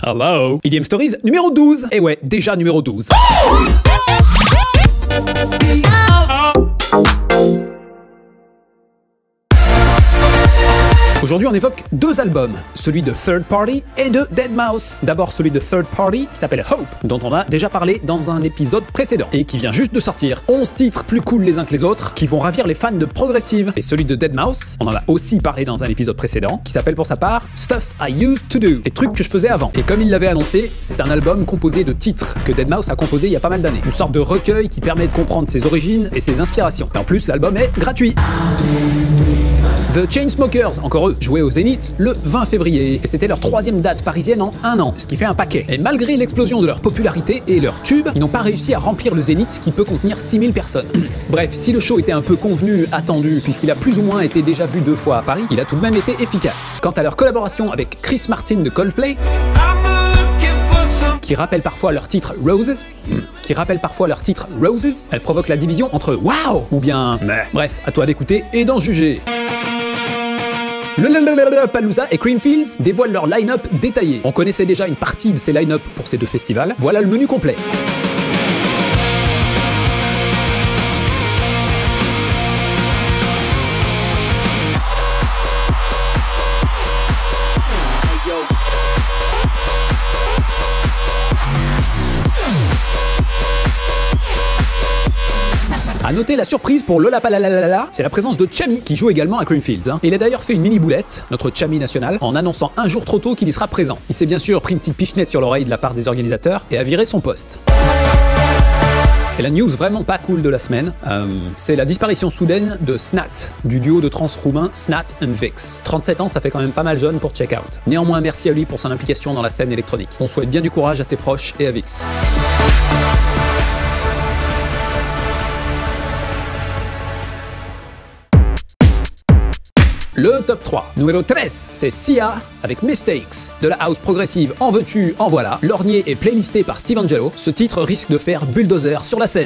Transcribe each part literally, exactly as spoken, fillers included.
Hello. E D M Stories numéro douze. Et ouais, déjà numéro douze. Aujourd'hui, on évoque deux albums, celui de Third Party et de deadmau5. D'abord celui de Third Party, qui s'appelle Hope, dont on a déjà parlé dans un épisode précédent, et qui vient juste de sortir. onze titres plus cool les uns que les autres, qui vont ravir les fans de progressive. Et celui de deadmau5, on en a aussi parlé dans un épisode précédent, qui s'appelle pour sa part Stuff I Used to Do, les trucs que je faisais avant. Et comme il l'avait annoncé, c'est un album composé de titres que deadmau5 a composé il y a pas mal d'années. Une sorte de recueil qui permet de comprendre ses origines et ses inspirations. Et en plus, l'album est gratuit. The Chainsmokers, encore eux, jouaient au Zénith le vingt février, et c'était leur troisième date parisienne en un an, ce qui fait un paquet. Et malgré l'explosion de leur popularité et leur tube, ils n'ont pas réussi à remplir le Zénith qui peut contenir six mille personnes. Bref, si le show était un peu convenu, attendu, puisqu'il a plus ou moins été déjà vu deux fois à Paris, il a tout de même été efficace. Quant à leur collaboration avec Chris Martin de Coldplay, qui rappelle parfois leur titre Roses, qui rappelle parfois leur titre Roses, elle provoque la division entre Wow ou bien Meh. Bref, à toi d'écouter et d'en juger. Le Palooza et Creamfields dévoilent leur line-up détaillé. On connaissait déjà une partie de ces line-up pour ces deux festivals. Voilà le menu complet. A noter la surprise pour Lollapalooza, c'est la présence de Chami qui joue également à Creamfields. Hein. Il a d'ailleurs fait une mini boulette, notre Chami national, en annonçant un jour trop tôt qu'il y sera présent. Il s'est bien sûr pris une petite pichenette sur l'oreille de la part des organisateurs et a viré son poste. Et la news vraiment pas cool de la semaine, euh, c'est la disparition soudaine de Snat, du duo de trans roumain Snat and Vix. trente-sept ans, ça fait quand même pas mal jeune pour Check Out. Néanmoins, merci à lui pour son implication dans la scène électronique. On souhaite bien du courage à ses proches et à Vix. Le top trois. Numéro treize, c'est Sia avec Mistakes. De la house progressive en veux-tu, en voilà. Lorgné et playlisté par Steve Angello, ce titre risque de faire bulldozer sur la scène.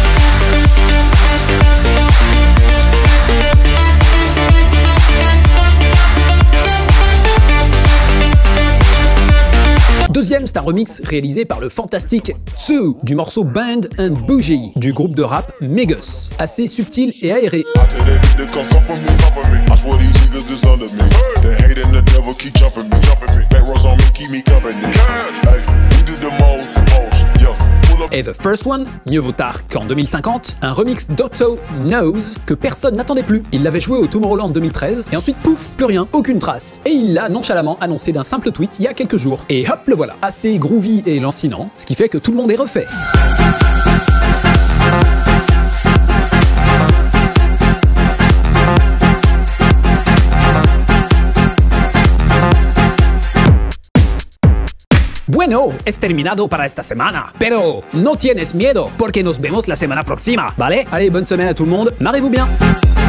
Deuxième, c'est un remix réalisé par le fantastique Tsu du morceau Band and Bougie du groupe de rap Migos. Assez subtil et aéré. Et The First One, mieux vaut tard qu'en deux mille cinquante, un remix d'Otto Knows que personne n'attendait plus. Il l'avait joué au Tomorrowland deux mille treize, et ensuite pouf, plus rien, aucune trace. Et il l'a nonchalamment annoncé d'un simple tweet il y a quelques jours. Et hop, le voilà. Assez groovy et lancinant, ce qui fait que tout le monde est refait. Bueno, es terminado para esta semana, pero no tienes miedo, porque nos vemos la semana próxima, ¿vale? Allez, bonne semaine à tout le monde, marrez-vous bien!